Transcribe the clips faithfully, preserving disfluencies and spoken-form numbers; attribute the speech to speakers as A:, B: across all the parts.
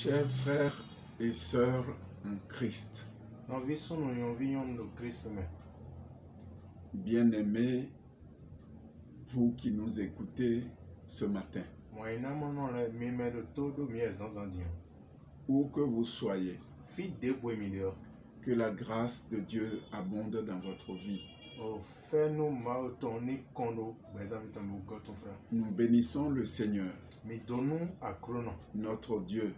A: Chers frères et sœurs en Christ, bien-aimés, vous qui nous écoutez ce matin, où que vous soyez, que la grâce de Dieu abonde dans votre vie. Nous bénissons le Seigneur, notre Dieu,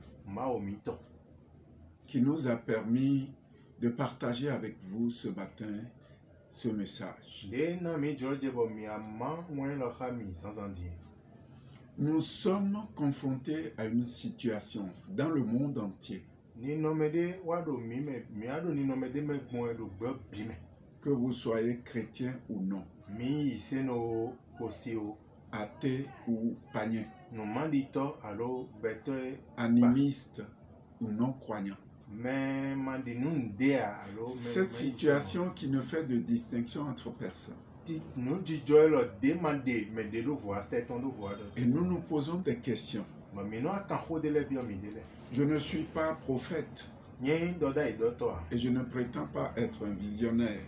A: qui nous a permis de partager avec vous ce matin ce message. Nous sommes confrontés à une situation dans le monde entier. Que vous soyez chrétien ou non, athée ou païen, animiste ou non croyant. Cette situation qui ne fait de distinction entre personnes. Et nous nous posons des questions. Je ne suis pas prophète. Et je ne prétends pas être un visionnaire.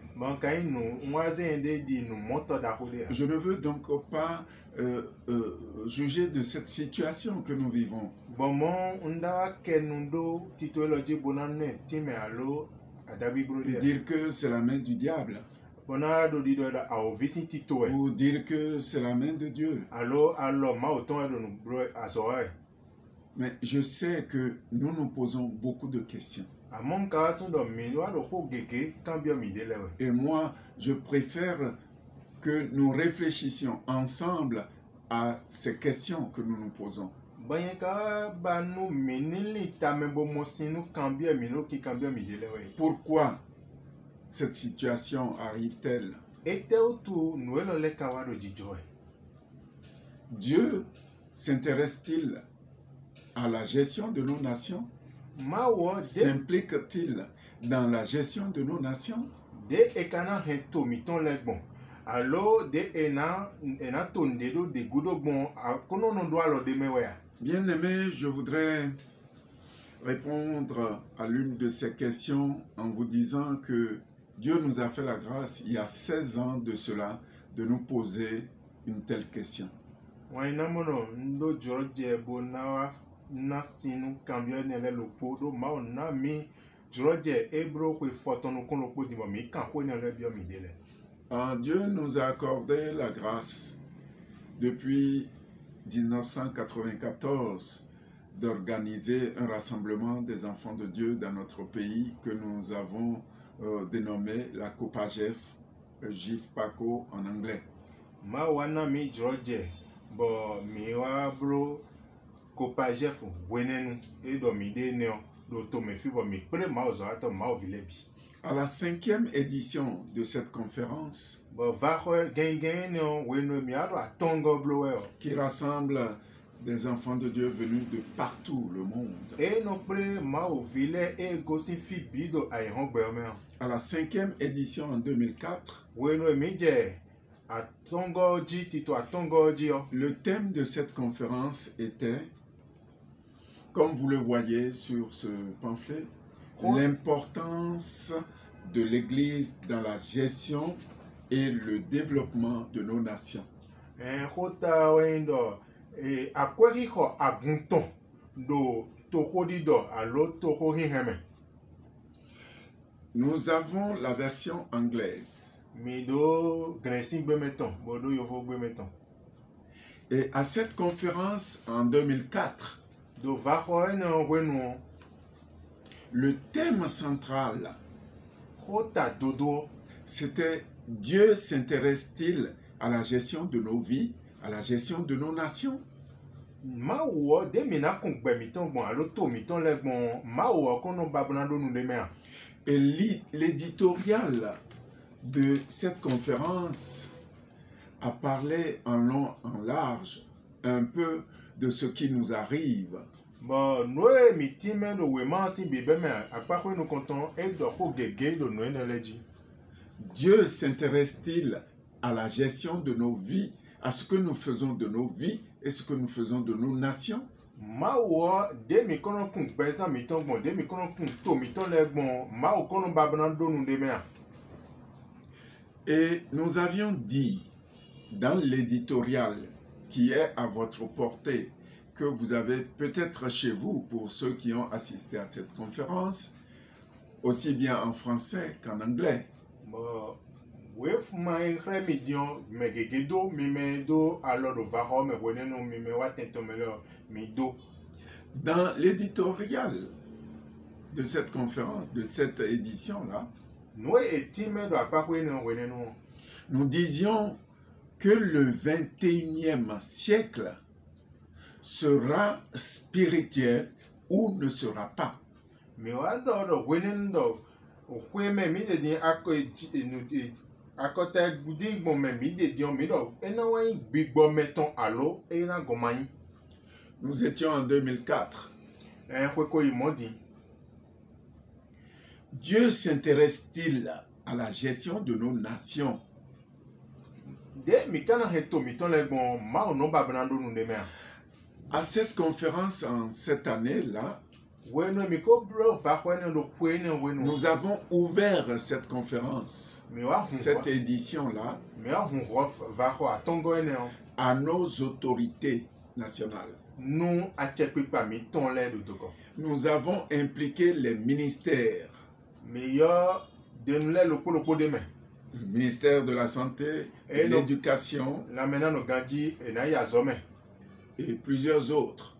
A: Je ne veux donc pas euh, euh, juger de cette situation que nous vivons. Et dire que c'est la main du diable. Ou dire que c'est la main de Dieu. Mais je sais que nous nous posons beaucoup de questions. Et moi, je préfère que nous réfléchissions ensemble à ces questions que nous nous posons. Pourquoi cette situation arrive-t-elle? Dieu s'intéresse-t-il à la gestion de nos nations? S'implique-t-il dans la gestion de nos nations? Bien-aimé, je voudrais répondre à l'une de ces questions en vous disant que Dieu nous a fait la grâce, il y a seize ans de cela, de nous poser une telle question. Alors, Dieu nous a accordé la grâce depuis mille neuf cent quatre-vingt-quatorze d'organiser un rassemblement des enfants de Dieu dans notre pays que nous avons euh, dénommé la COPAGEF, J I F P A C O en anglais. À la cinquième édition de cette conférence, qui rassemble des enfants de Dieu venus de partout le monde. À la cinquième édition en deux mille quatre, le thème de cette conférence était, comme vous le voyez sur ce pamphlet, l'importance de l'Église dans la gestion et le développement de nos nations. Nous avons la version anglaise. Et à cette conférence en deux mille quatre, le thème central, c'était Dieu s'intéresse-t-il à la gestion de nos vies, à la gestion de nos nations? Et l'éditorial de cette conférence a parlé en long, en large, un peu de ce qui nous arrive. Dieu s'intéresse-t-il à la gestion de nos vies, à ce que nous faisons de nos vies et ce que nous faisons de nos nations?
B: Ma wo de mi kono kun pesa mi ton bon de mi kono kun to mi ton le bon ma o kono babana do nu de me.
A: Et nous avions dit dans l'éditorial qui est à votre portée, que vous avez peut-être chez vous, pour ceux qui ont assisté à cette conférence, aussi bien en français qu'en anglais.
B: Bon, oui, ma incre mi dion me gegedo mi me do alors do va me wone no mi me wa tento me lo mi do.
A: Dans l'éditorial de cette conférence, de cette édition-là,
B: nous etime do apa ko no wone no.
A: Nous disions que le vingt et unième siècle sera spirituel ou ne sera pas.
B: Mais wa do do wenen do o hwe me mi de din ako e akota gudi gbon me mi de dion mi do ena wa yin gbigbo meton alo e na gomayin.
A: Nous étions en deux mille quatre.
B: Eh hwe ko imodi.
A: Dieu s'intéresse-t-il à la gestion de nos nations? À cette conférence en cette année-là, nous avons ouvert cette conférence, cette édition-là, à nos autorités nationales. Nous avons impliqué les ministères. Le ministère de la Santé, de l'Éducation et plusieurs autres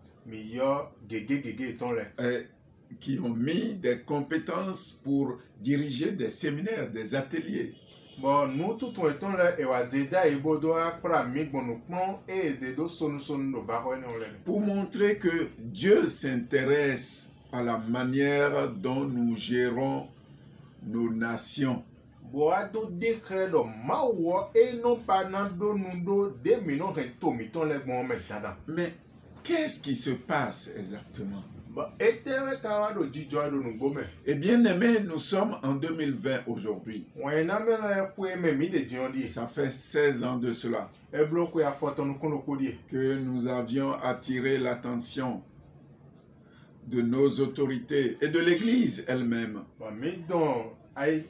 A: et qui ont mis des compétences pour diriger des séminaires, des ateliers.
B: Bon, nous tout étant là et wazeda et bodo akra mi gbonu pon et zedo sonu sonu do va hoene ole.
A: Pour montrer que Dieu s'intéresse à la manière dont nous gérons nos nations.
B: Boado décret do mawo et non pas nando nundo de mino reto miton le bon maintenant.
A: Mais qu'est-ce qui se passe exactement? Eh bien aimé, nous sommes en deux mille vingt aujourd'hui. Ça fait seize ans de cela que nous avions attiré l'attention de nos autorités et de l'Église elle-même. Et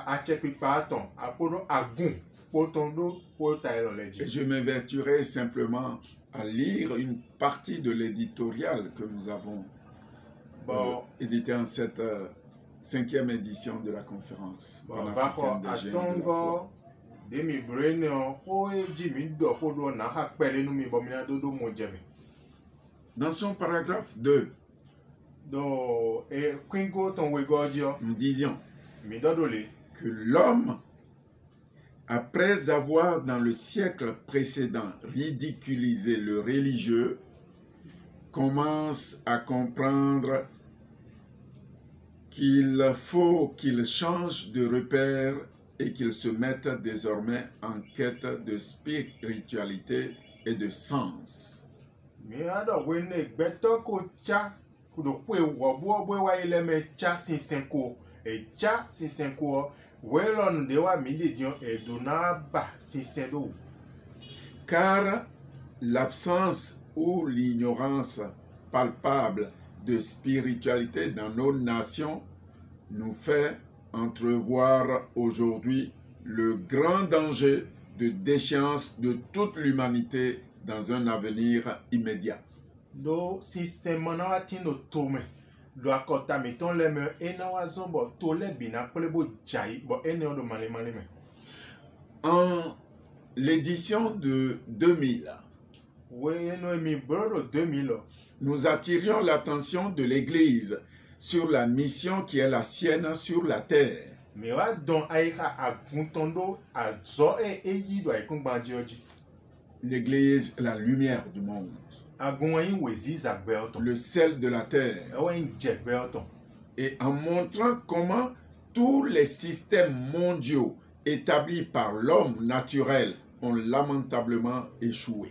A: je m'évertuerai simplement à lire une partie de l'éditorial que nous avons Bon, euh, édité en cette euh, cinquième édition de la conférence panafricaine des géants de la foi. Dans son paragraphe deux, nous disions que l'homme, après avoir dans le siècle précédent ridiculisé le religieux, commence à comprendre qu'il faut qu'il change de repère et qu'il se mette désormais en quête de spiritualité et de sens. Car l'absence ou l'ignorance palpable de spiritualité dans nos nations nous fait entrevoir aujourd'hui le grand danger de déchéance de toute l'humanité dans un avenir immédiat. En l'édition de deux mille, nous attirions l'attention de l'Église sur la mission qui est la sienne sur la terre. L'Église est la lumière du monde, le sel de la terre, et en montrant comment tous les systèmes mondiaux établis par l'homme naturel ont lamentablement échoué.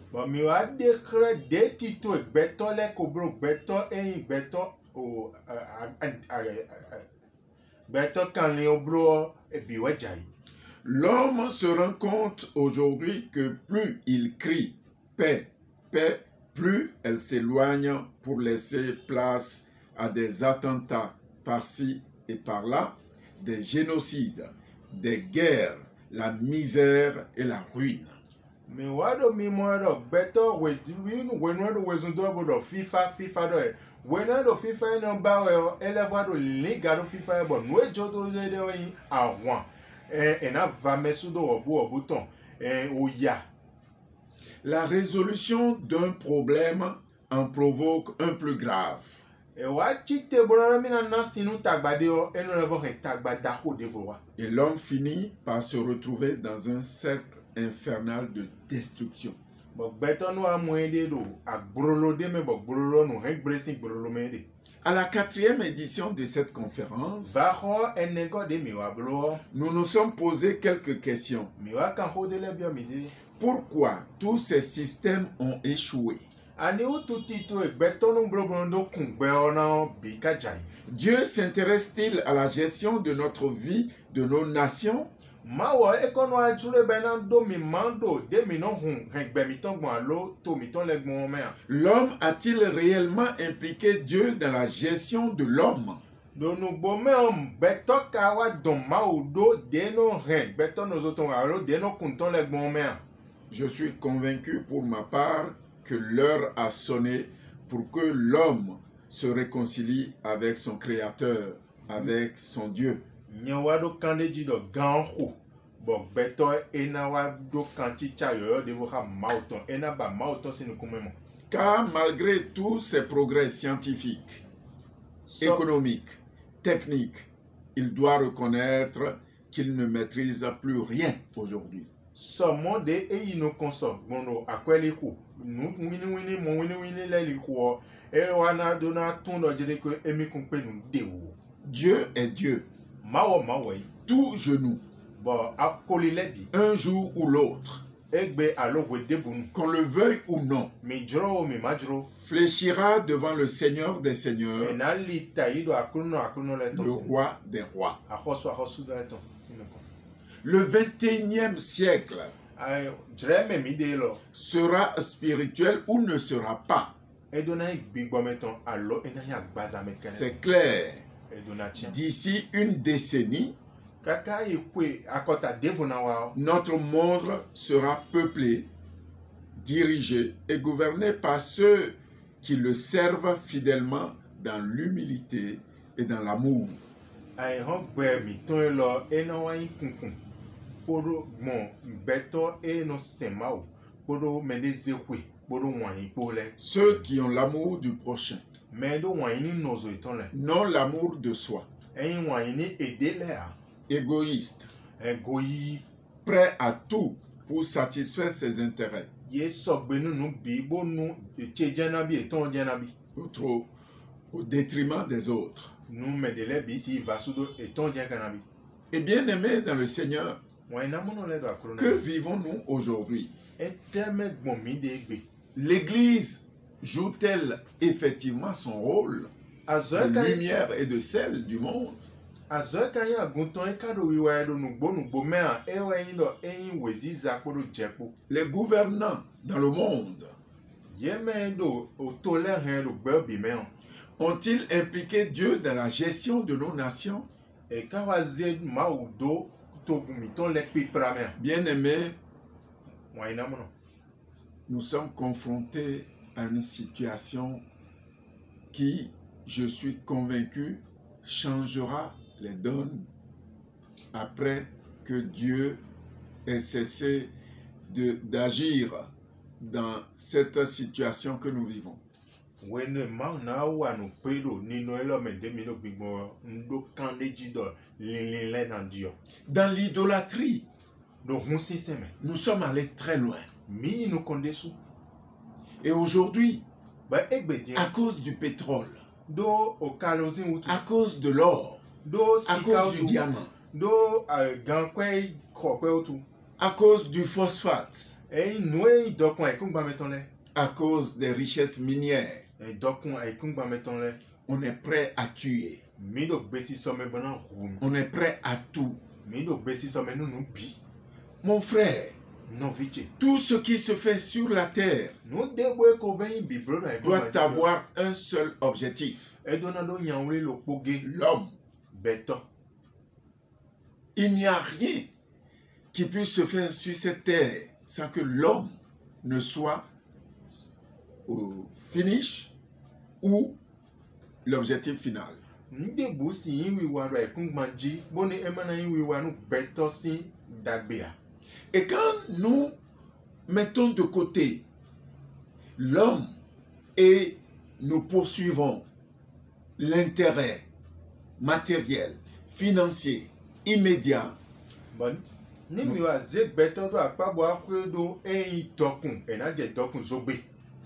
A: L'homme se rend compte aujourd'hui que plus il crie paix, paix, plus elle elle s'éloigne pour laisser place à des attentats par-ci et par-là, des génocides, des guerres, la misère et la ruine.
B: mi wado mi modo beto we win when we do wezundo bodo FIFA FIFA do when do FIFA no ba we elevado liga do FIFA bo no ejo do le de yin awon eh na va mesudo obu obuton eh oya.
A: La résolution d'un problème en provoque un plus grave.
B: E wa chite bonara mi na sinu tagbade o enu levo hen tagbada ho devoa.
A: Et l'homme finit par se retrouver dans un cercle infernal de destruction. À la quatrième édition de cette conférence, nous nous sommes posé quelques questions. Pourquoi tous ces systèmes ont échoué? Dieu s'intéresse-t-il à la gestion de notre vie, de nos nations? L'homme a-t-il réellement impliqué Dieu dans la gestion de l'homme? Je suis convaincu pour ma part que l'heure a sonné pour que l'homme se réconcilie avec son Créateur, avec son Dieu. Car malgré tous ces progrès scientifiques, so, économiques, techniques, il doit reconnaître qu'il ne maîtrise plus rien aujourd'hui. Dieu est Dieu. Tout genou, un jour ou l'autre, qu'on le veuille ou non, fléchira devant le Seigneur des Seigneurs, le Roi des Rois. Le vingt et unième siècle sera spirituel ou ne sera pas. C'est clair. D'ici une décennie, notre monde sera peuplé, dirigé et gouverné par ceux qui le servent fidèlement dans l'humilité et dans l'amour. Ceux qui ont l'amour du prochain, non l'amour de soi. Égoïste, prêt à tout pour satisfaire ses intérêts. Au, au détriment des autres. Et bien aimés dans le Seigneur, que vivons-nous aujourd'hui? L'Église joue-t-elle effectivement son rôle de lumière et de sel du monde? Les gouvernants dans le monde ont-ils impliqué Dieu dans la gestion de nos nations? Bien-aimés, nous sommes confrontés à une situation qui, je suis convaincu, changera les donnes après que Dieu ait cessé de, d'agir dans cette situation que nous vivons. Dans l'idolâtrie, nous sommes allés très loin. Et aujourd'hui, à cause du pétrole, à cause de l'or, à cause du diamant, à cause du phosphate, à cause des richesses minières, on est prêt à tuer. On est prêt à tout. Mon frère,
B: no viche.
A: Tout ce qui se fait sur la terre
B: No debo ko vein biblo na
A: doit avoir un seul objectif.
B: E donado nyanwle lo poge
A: L'homme.
B: beto.
A: Il n'y a rien qui puisse se faire sur cette terre sans que l'homme ne soit au finish ou l'objectif final.
B: Ndebo si yin wiwa ro ekungmanji boni emana yin wiwa no beto si dagbea.
A: Et quand nous mettons de côté l'homme et nous poursuivons l'intérêt matériel, financier, immédiat,
B: Bon, ni mi wa ze beto do akpabo akwedo eyin tokun enaje tokun zogbe.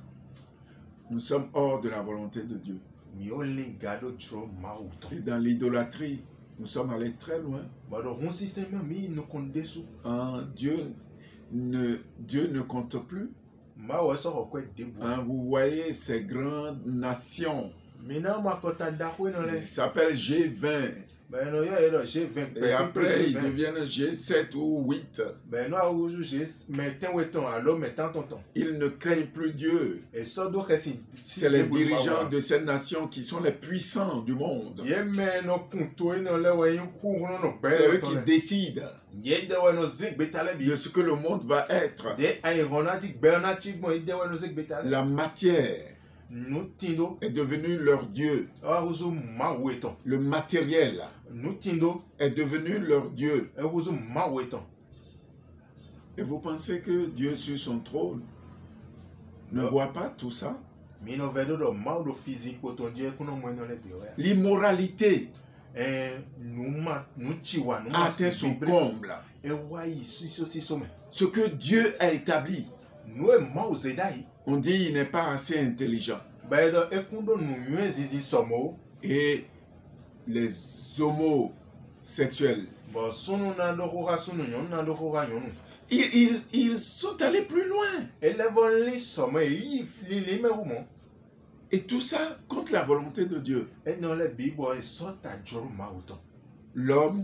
A: nous sommes hors de la volonté de Dieu.
B: Mi o le gado tro mauto.
A: Et dans l'idolâtrie, nous sommes allés très loin.
B: Bado hon si se mi no kondesu.
A: Hein, Dieu, ne, Dieu ne compte plus.
B: Ma wa so ko debu.
A: Hein, vous voyez ces grandes nations.
B: Mina ma kota da ko no le.
A: Ils s'appellent G vingt.
B: Ben no yo yo G vingt.
A: Et après, ils deviennent G sept ou huit.
B: Ben no a uju G metten weton alo metten tonton.
A: Ils ne craignent plus Dieu.
B: Et so do kesi.
A: C'est les dirigeants de ces nations qui sont les puissants du monde.
B: Ye men no punto no le we yin ku no be.
A: C'est eux qui décident
B: Ye de we no zig betale bi.
A: de ce que le monde va être.
B: De ay ronati bernati bon ide we no zig betale.
A: La matière
B: Nous tindo
A: est devenue leur Dieu.
B: a uzu ma weton.
A: Le matériel
B: Nous tindo
A: est devenu leur Dieu.
B: e uzu ma weton.
A: Et vous pensez que Dieu sur son trône ne voit pas tout ça?
B: Mi no vedo do ma do physique poton die kuno mo no le bi o ya.
A: L'immoralité
B: Eh nous ma nous chiwa nous
A: a atteint son comble.
B: E wa yi si so si so me.
A: Ce que Dieu a établi,
B: Nous e ma o zedai.
A: on dit il n'est pas assez intelligent.
B: Ba do e kundo nu yue zizi somo.
A: Et les homosexuels,
B: Bo sunu na do ko sunu nyon na do ko nyon.
A: ils, ils, ils sont allés plus loin.
B: E levon li somo e yi li li me rumo.
A: Et tout ça contre la volonté de Dieu.
B: E no le bi bo e so ta joru ma uto.
A: L'homme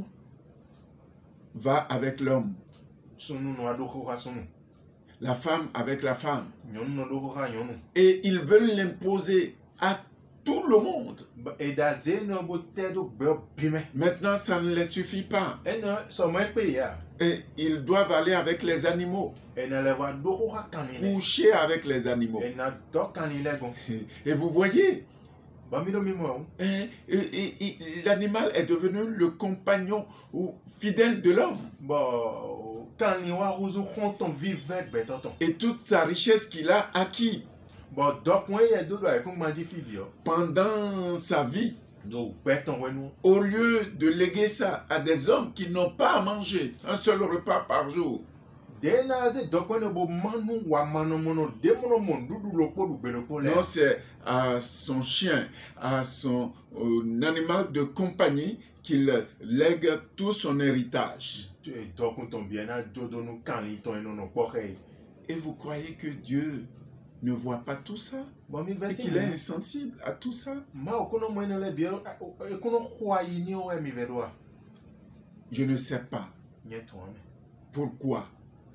A: va avec l'homme.
B: Sunu no do ko sunu.
A: La femme avec la femme.
B: Nyon no do ko nyon.
A: Et ils veulent l'imposer à tout le monde.
B: Et d'aze no bo tedo be bime.
A: Maintenant, ça ne les suffit pas.
B: E no somo e pe ya.
A: Et ils doivent aller avec les animaux,
B: E na le va do ko kanile.
A: coucher avec les animaux.
B: E na do kanile gon.
A: Et vous voyez,
B: Ba mi do mi mo.
A: hein, et- et- et l'animal est devenu le compagnon ou fidèle de l'homme.
B: Bon, quand il y a un content vivant, ben tonton.
A: Et toute sa richesse qu'il a acquis
B: Bon, donc moi il y a deux doigts comme m'a dit fille.
A: pendant sa vie,
B: Donc béton ouais nous.
A: au lieu de léguer ça à des hommes qui n'ont pas à manger un seul repas par jour,
B: Denaze donc on bo manu wa manu mono de mono mon dudu lo po du belo po le.
A: non, c'est à son chien, à son euh, animal de compagnie qu'il lègue tout son héritage.
B: Donc on tombe bien à jodo nous quand il ton non non po hey.
A: Et vous croyez que Dieu ne voit pas tout ça?
B: Bon mi
A: Et
B: versi.
A: qu'il est insensible à tout ça?
B: Ma okono mo no le bi e kono khwa yi ni o mi vedoa.
A: Je ne sais pas
B: Nyeto ame.
A: pourquoi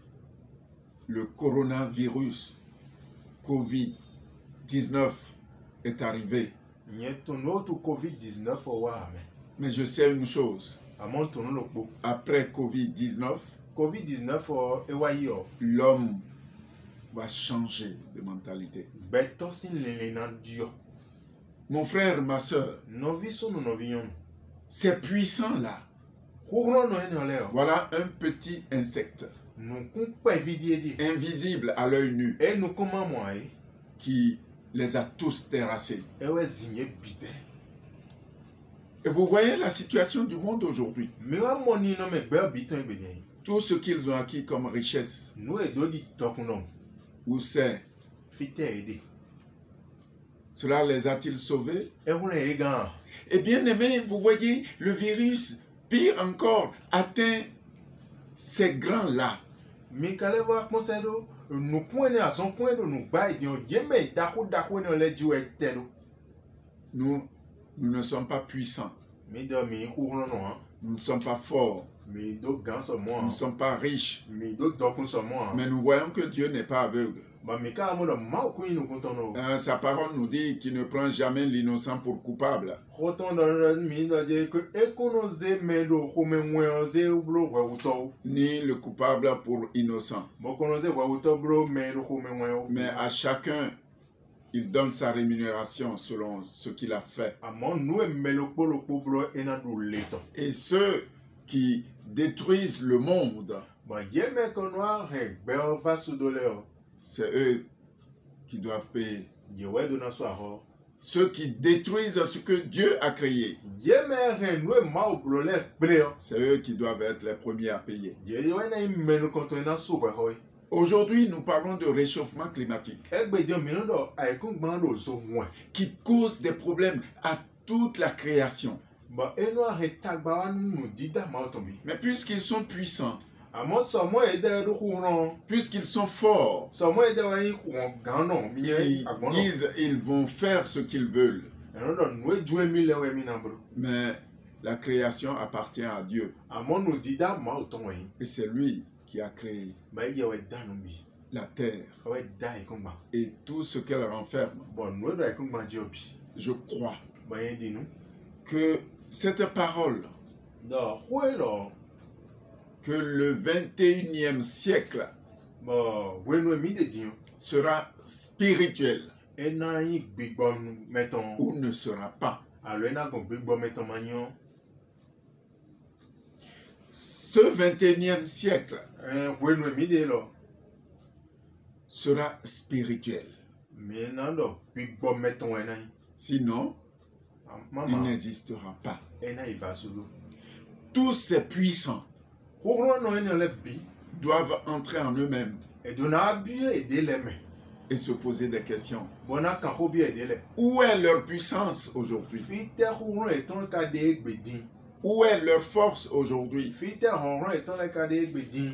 A: le coronavirus covid dix-neuf est arrivé.
B: Nyeto no to covid dix-neuf o wa ame.
A: Mais je sais une chose,
B: Amon to no lokpo.
A: après covid dix-neuf,
B: covid dix-neuf o e wa yi o.
A: l'homme va changer de mentalité.
B: Beto sin lele na dio.
A: Mon frère, ma soeur,
B: Novi sunu novi yon.
A: ces puissants-là,
B: Kouron no en leo.
A: voilà un petit insecte
B: Nou kon pa vidie di.
A: invisible à l'œil nu
B: E nou koman mwa e.
A: qui les a tous terrassés.
B: E we zinye bide.
A: Et vous voyez la situation du monde aujourd'hui.
B: Me wa moni no me be biton e benye.
A: Tout ce qu'ils ont acquis comme richesse,
B: Nou e do di tokunon.
A: où c'est?
B: Fite ede.
A: Cela les a-t-il sauvés?
B: E wone e gan.
A: Eh bien aimé, vous voyez, le virus, pire encore, atteint ces grands-là.
B: Mi kale wa konse do. Nou kwen a son kwen do nou bay di yon. Yeme dako dako ne le di we te do.
A: Nous, nous ne sommes pas puissants.
B: Mi do mi kouron no an.
A: Nous ne sommes pas forts.
B: mi do gan so mo
A: Nous ne sommes pas riches.
B: mi do dokun so mo
A: Mais nous voyons que Dieu n'est pas aveugle.
B: ba mi ka mo do ma ku inu kun ton no
A: Euh, sa parole nous dit qu'il ne prend jamais l'innocent pour coupable.
B: ko ton do mi do je ko e kono ze me do ko me nwe ze blo wa uto
A: Ni le coupable pour innocent.
B: mo kono ze wa uto bro me do ko me nwe
A: Mais à chacun, il donne sa rémunération selon ce qu'il a fait.
B: amo nu e me lo po lo po bro e na do leto
A: Et ceux qui détruisent le monde,
B: ba ye me ko no he be o va su do le o
A: c'est eux qui doivent payer.
B: ye we do na so aho
A: Ceux qui détruisent ce que Dieu a créé,
B: ye me he nu e ma o bro le bre o
A: c'est eux qui doivent être les premiers à payer.
B: ye ye we na i me no kon to na so we ho
A: Aujourd'hui, nous parlons de réchauffement climatique
B: egbe je mi no do ai kun gban do so nwe
A: qui cause des problèmes à toute la création.
B: ba e no he tagba wa nu dida ma o to bi
A: Mais puisqu'ils sont puissants,
B: amo so mo e de do ku ron
A: puisqu'ils sont forts,
B: so mo e de wa yi ku gan no mi ye
A: ils
B: agbon no
A: disent ils vont faire ce qu'ils veulent.
B: no do nu e ju mi le we mi na bro
A: Mais la création appartient à Dieu.
B: amo nu dida ma o to wen
A: Et c'est lui qui a créé
B: ba ye we da no bi
A: la terre
B: we da i kun gba
A: et tout ce qu'elle renferme.
B: bo nu do i kun gba je obi
A: Je crois
B: ba ye di nu
A: que cette parole,
B: do hwe lo
A: que le vingt et unième siècle
B: bo we nu mi de di
A: sera spirituel
B: e na yi gbigbo meton
A: ou ne sera pas.
B: alo e na gon gbigbo meton ma yan
A: Ce vingt et unième siècle
B: eh we nu mi de lo
A: sera spirituel.
B: mi na do gbigbo meton e na yi
A: Sinon, il
B: mama
A: n'existera pas.
B: e na i va su do
A: Tous ces puissants
B: horo no e le bi
A: doivent entrer en eux-mêmes
B: e do na bi e de le me
A: et se poser des questions.
B: bona kan ho bi e de le
A: Où est leur puissance aujourd'hui?
B: fite horo e ton ka de gbedin
A: Où est leur force aujourd'hui?
B: fite horo e ton ka de gbedin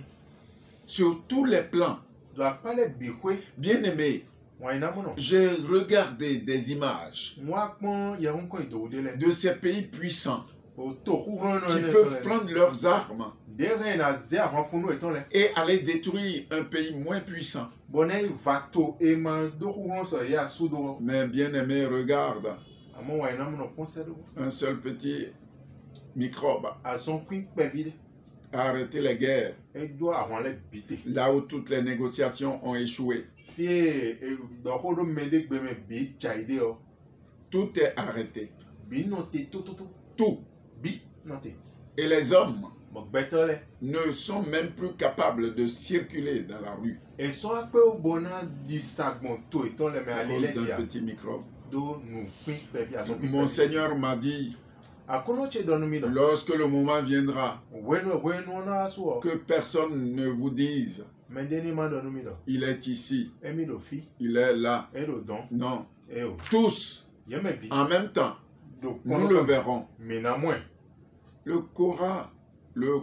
A: Sur tous les plans.
B: do apale bi kwe
A: Bien-aimés,
B: wa ina mo no
A: j'ai regardé des images
B: wa pon ye hun ko do de le
A: de ces pays puissants
B: o to horo no
A: qui
B: e
A: peuvent prendre leurs armes
B: de re na ze a funu e ton le
A: et aller détruire un pays moins puissant.
B: bona i va to e ma do horo so ya su do
A: Mais bien-aimés, regarde,
B: amo wa ina mo no pon se do
A: un seul petit microbe
B: a son queen pe vide
A: a arrêté les guerres,
B: e do àwọn le bite
A: là où toutes les négociations ont échoué.
B: fie e do horo me de gbe me bi chaide o
A: Tout est arrêté.
B: bi no te to to to
A: Tout.
B: bi no te
A: Et les hommes
B: mo betole
A: ne sont même plus capables de circuler dans la rue
B: e so a pe o bona di sagbon to e ton le me
A: à
B: ale
A: cause
B: le
A: d'un
B: dia
A: petit microbe.
B: do nu queen pe vi a son queen
A: Mon Seigneur m'a dit,
B: akono che do nu mi do
A: lorsque le moment viendra,
B: wenu wenu na so o
A: que personne ne vous dise,
B: me de ni ma do nu mi do
A: il est ici,
B: e mi do fi
A: il est là.
B: e do don
A: Non,
B: e o
A: tous,
B: ye me bi
A: en même temps,
B: do
A: nous le verrons.
B: me na mo
A: Le cora, le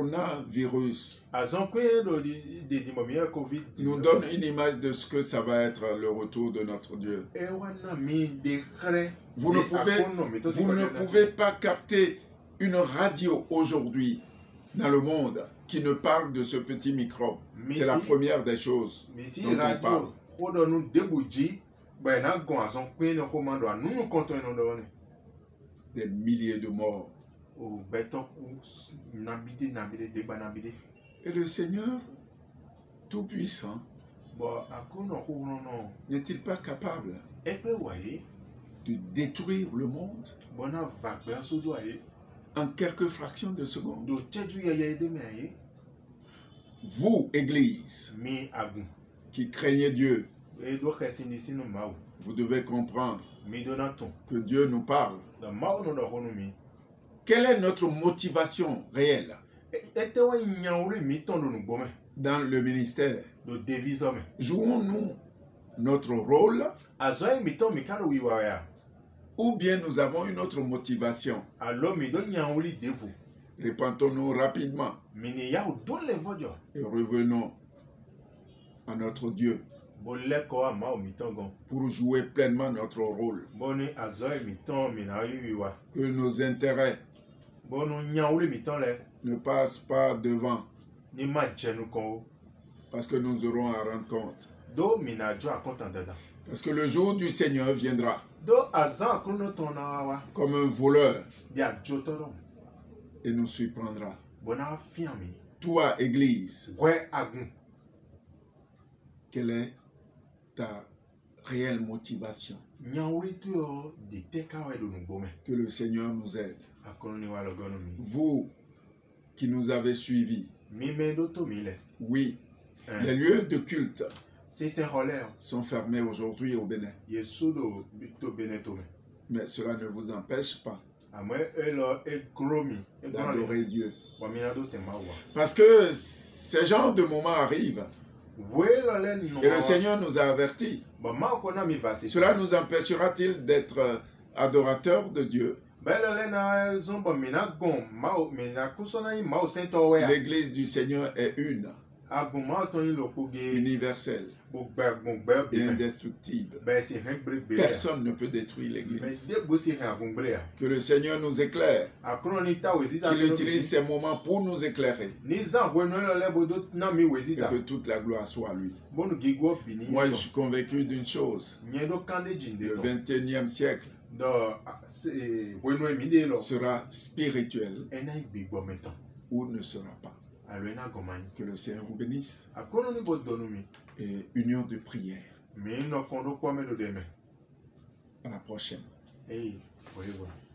A: coronavirus
B: a son queen do di di di mo mi e covid
A: nous donne une image de ce que ça va être le retour de notre Dieu.
B: e wana mi de kre
A: Vous ne pouvez, vous ne pouvez pas capter une radio aujourd'hui dans le monde qui ne parle de ce petit microbe. C'est la première des choses
B: mi si
A: dont on parle.
B: radio ko do nu debuji ba na gon a son queen ko ma do anu ko to no do ne
A: Des milliers de morts.
B: o beto ku nabide nabide de ba nabide
A: Et le Seigneur Tout-Puissant
B: bo akono ko no no
A: n'est-il pas capable
B: e pe waye
A: de détruire le monde
B: bona va gbe so do aye
A: en quelques fractions de secondes?
B: do cheju ye ye de me aye
A: Vous, Église,
B: mi agun
A: qui craignez Dieu,
B: e do ka sini sinu mawu
A: vous devez comprendre
B: mi do na ton
A: que Dieu nous parle.
B: da mawu no do hono mi
A: Quelle est notre motivation réelle
B: e te wa nyauri mi ton do nu gbo me
A: dans le ministère?
B: do devise me
A: Jouons-nous notre rôle
B: azo mi ton mi karo wi wa ya
A: ou bien nous avons une autre motivation?
B: alo mi do nyauri devu
A: Répentons-nous rapidement
B: mi ni ya o do le vojo
A: et revenons à notre Dieu
B: bo le ko ama o mi ton gan
A: pour jouer pleinement notre rôle.
B: bo ni azo mi ton mi na wi wa
A: Que nos intérêts
B: bo no nyauri mi ton le
A: ne passe pas devant,
B: ni ma djenu kon
A: parce que nous aurons à rendre compte.
B: do mina jo akontan dada
A: Parce que le jour du Seigneur viendra
B: do azan akrono ton na wa
A: comme un voleur
B: dia jo toro
A: et nous surprendra.
B: bona fiami
A: Toi, Église,
B: we agun
A: quelle est ta réelle motivation?
B: nyawri tu o de teka we do nugbome
A: Que le Seigneur nous aide.
B: akrono ni wa logono mi
A: Vous qui nous avez suivis,
B: mi me do to mi le
A: oui,
B: Hein.
A: les lieux de culte
B: si se roler
A: sont fermés aujourd'hui au Bénin.
B: yesu do to beneto me
A: Mais cela ne vous empêche pas
B: amwe elo e gromi e gromi
A: d'adorer Dieu.
B: wa mina do se mawa
A: Parce que ces genres de moments arrivent
B: we lo le ni no
A: et le Seigneur nous a avertis.
B: ba ma ko na mi vasi
A: Cela nous empêchera-t-il d'être euh, adorateurs de Dieu?
B: belo le na zombo mina gon ma mina kusona yi ma o sento we
A: L'église du Seigneur est une,
B: agun ma to yin lo poge
A: universelle
B: gbogbo gbogbo
A: et
B: bi me
A: indestructible.
B: be si hen gbre gbe
A: Personne ne peut détruire
B: me
A: l'église.
B: de bo si hen agun gbre ya
A: Que le Seigneur nous éclaire,
B: akrono ni ta we si za
A: qu'il utilise ces moments pour nous éclairer
B: ni zan we no le bo do na mi we si
A: et
B: za
A: que toute la gloire soit à lui.
B: bonu gigo bini
A: Moi, je suis convaincu d'une chose.
B: nye do kande jinde
A: Le
B: to
A: vingt et unième siècle
B: do se we no mi de lo
A: sera spirituel
B: ena igbegbo metan
A: ou ne sera pas.
B: alo ena goman
A: Que le Seigneur vous bénisse
B: akrono ni bo donu mi
A: et union de prière.
B: mi no kondo kwa me do de me
A: À la prochaine.
B: eh oye voilà